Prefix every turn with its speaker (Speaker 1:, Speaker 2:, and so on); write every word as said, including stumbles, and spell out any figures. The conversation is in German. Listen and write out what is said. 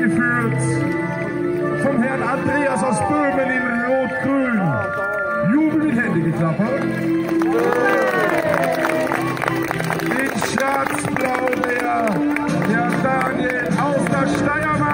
Speaker 1: angeführt vom Herrn Andreas aus Böhmen in Rot-Grün. Jubel mit Händegeklapper. In Schwarz-Blau der, der Daniel aus der Steiermark.